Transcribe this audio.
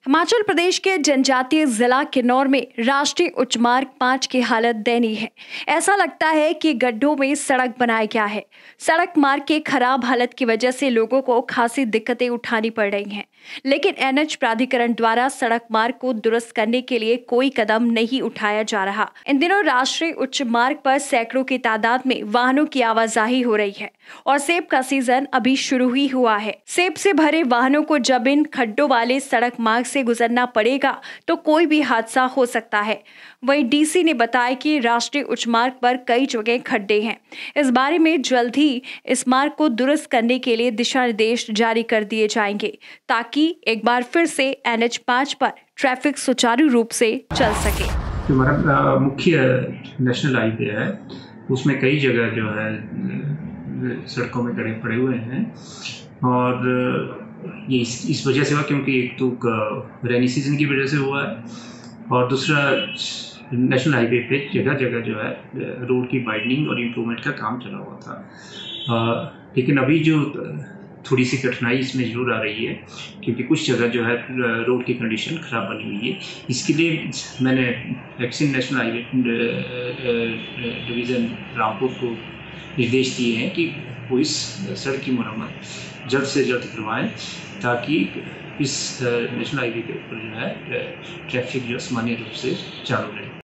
हिमाचल प्रदेश के जनजातीय जिला किन्नौर में राष्ट्रीय उच्च मार्ग 5 की हालत दयनीय है। ऐसा लगता है कि गड्ढों में सड़क बनाया गया है। सड़क मार्ग के खराब हालत की वजह से लोगों को खासी दिक्कतें उठानी पड़ रही हैं। लेकिन एनएच प्राधिकरण द्वारा सड़क मार्ग को दुरुस्त करने के लिए कोई कदम नहीं उठाया जा रहा। इन दिनों राष्ट्रीय उच्च मार्ग पर सैकड़ों की तादाद में वाहनों की आवाजाही हो रही है और सेब का सीजन अभी शुरू ही हुआ है। सेब से भरे वाहनों को जब इन खड्डों वाले सड़क मार्ग से गुजरना पड़ेगा तो कोई भी हादसा हो सकता है। वहीं डीसी ने बताया कि राष्ट्रीय उच्च मार्ग पर कई जगह खड्डे हैं। इस बारे में जल्द ही इस मार्ग को दुरुस्त करने के लिए दिशा निर्देश जारी कर दिए जाएंगे ताकि एक बार फिर से NH 5 पर ट्रैफिक सुचारू रूप से चल सके। जो हमारा मुख्य नेशनल हाईवे है उसमें कई जगह जो है सड़कों में गड्ढे पड़े हुए हैं और ये इस वजह से हुआ क्योंकि एक तो रेनी सीजन की वजह से हुआ है और दूसरा नेशनल हाईवे पे जगह जगह जो है रोड की वाइडनिंग और इम्प्रूवमेंट का काम चला हुआ था। लेकिन अभी जो थोड़ी सी कठिनाई इसमें ज़रूर आ रही है क्योंकि कुछ जगह जो है रोड की कंडीशन ख़राब बनी हुई है। इसके लिए मैंने vaccine national highway division Rampur को निर्देश दिए हैं कि वो इस सड़क की मरम्मत जल्द से जल्द करवाएं ताकि इस नेशनल हाईवे के ऊपर जो है ट्रैफिक जो सामान्य रूप से चालू रहे।